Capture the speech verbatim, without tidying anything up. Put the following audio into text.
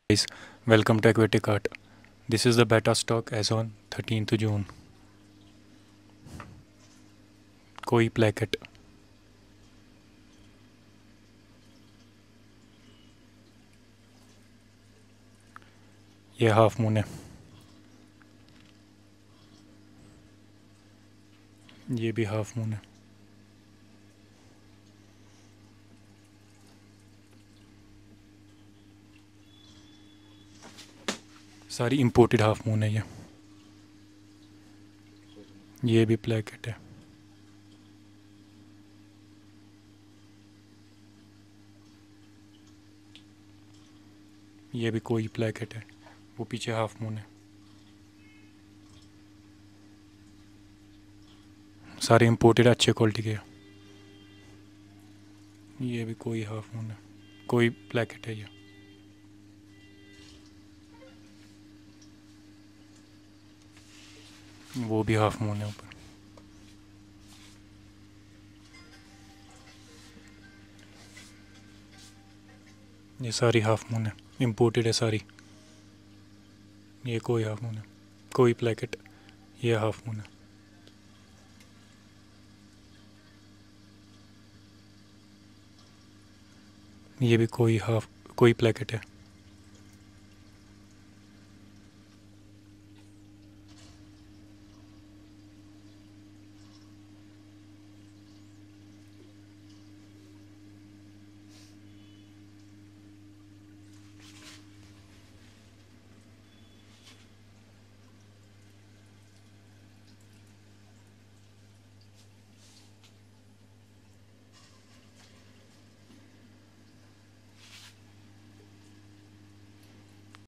Guys, welcome to Aquatic Kart. This is the beta stock as on thirteenth June. Koi Plakat. ये half moon है, ये भी half moon है। सारी imported half moon है ये ये भी प्लेकेट है। ये भी कोई प्लेकेट है, वो पीछे हाफ मून है। सारे इंपोर्टेड अच्छे क्वालिटी के। ये भी कोई हाफ मून है, कोई प्लेकेट है। ये वो भी हाफ मून है ऊपर। ये सारी हाफ मून है, इंपोर्टेड है सारी। ये कोई हाफ मून है, कोई प्लेकेट। ये हाफ मून है। ये भी कोई हाफ कोई प्लेकेट है।